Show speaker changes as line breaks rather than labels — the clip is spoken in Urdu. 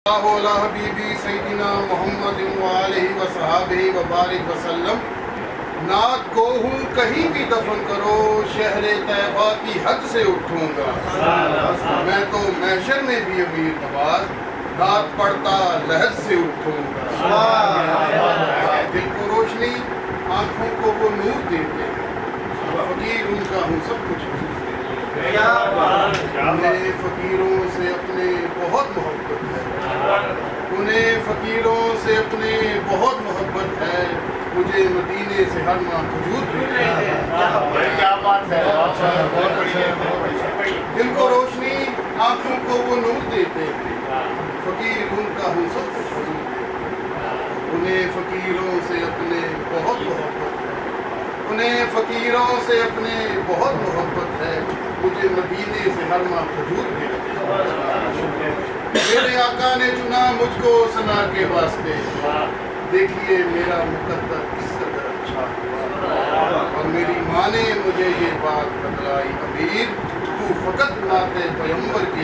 اللہ حبیبی سیدنا محمد وآلہ وصحابہ وبارک وسلم۔ نعت کو ہوں کہیں بھی دفن کرو، شہر طیبہ کی حد سے اٹھوں گا۔ میں تو محشر میں بھی امیر نواز، نعت پڑھتا لحد سے اٹھوں گا۔ دل کو روشنی، آنکھوں کو وہ نور دیتے ہیں، فقیر ان کا ہوں سب کچھ انہیں فقیروں سے اپنے بہت محبت ہے، انہیں فقیروں سے اپنے بہت محبت ہے، مجھے مدینے سے ہر ماہ کھجور دیتے ہیں۔
کیا بات ہے،
دل کو روشنی، آنکھوں کو وہ نور دیتے ہیں، فقیر ان کا ہوں سب کچھ حضور ہے، انہیں فقیروں سے اپنے بہت محبت ہے، انہیں فقیروں سے اپنے بہت محبت ہے، مجھے مدینے سے ہر ماہ کھجور دیتے ہیں۔ میرے آقا نے چنا مجھ کو ثنا کے واسطے، دیکھیے میرا مقدر کس قدر اچھا ہوا، اور میری ماں نے مجھے یہ بات بتلائی، امیر تو فقط نعت پیغمبر